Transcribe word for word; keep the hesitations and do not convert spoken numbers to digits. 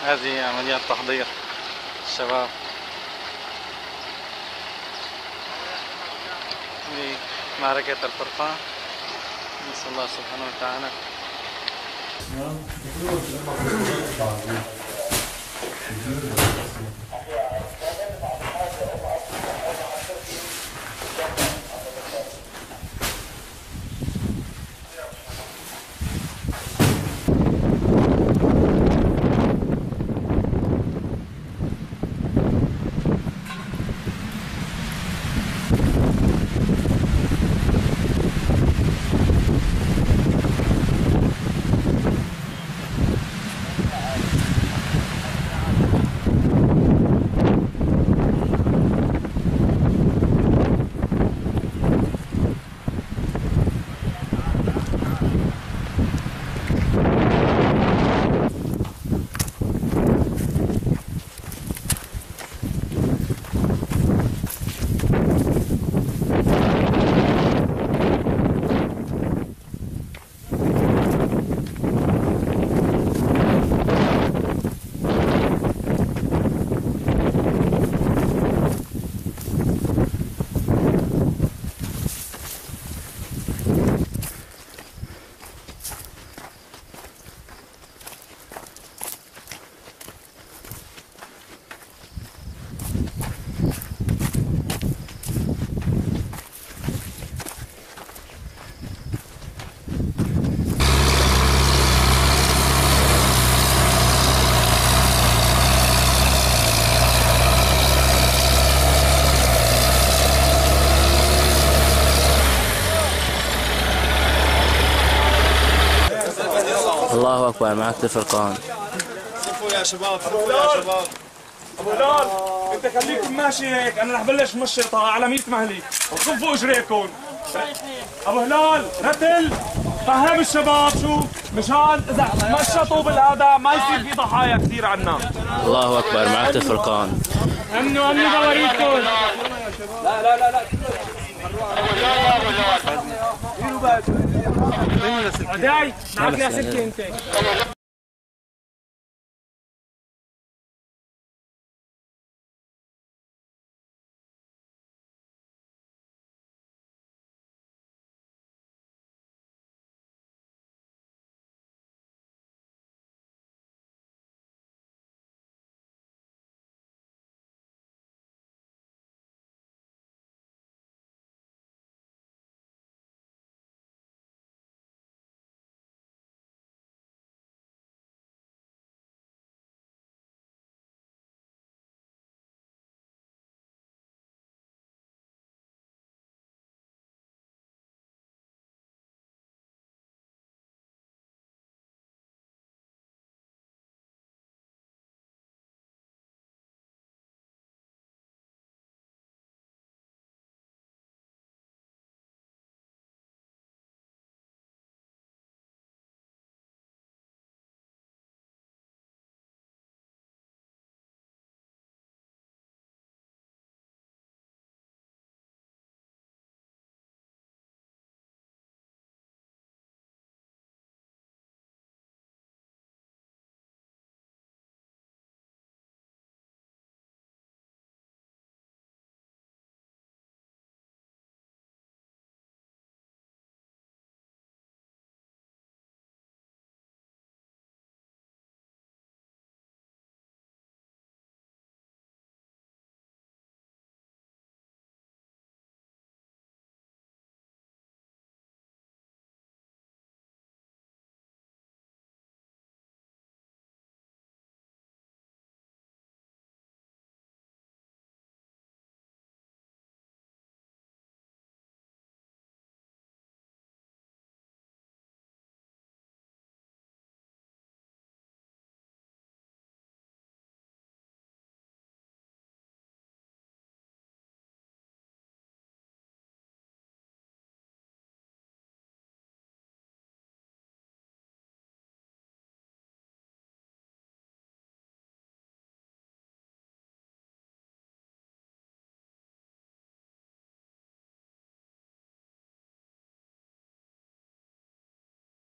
هذه عمليات تحضير الشباب لمعركة الفرقان. نسأل الله سبحانه وتعالى. الله أكبر. معركة الفرقان. صفوا يا شباب، صفوا يا شباب. أبو هلال أنت خليكم ماشي هيك، أنا رح بلش مشيطة على مية مهلي، وصفوا إجريكم. أبو هلال رتل فهم الشباب شو مشان إذا مشطوا بالهذا ما يصير في ضحايا كثير عنا. الله أكبر. معركة الفرقان. أمنوا أمنوا دواريكم. لا لا لا لا عداي معك يا سكة أنت.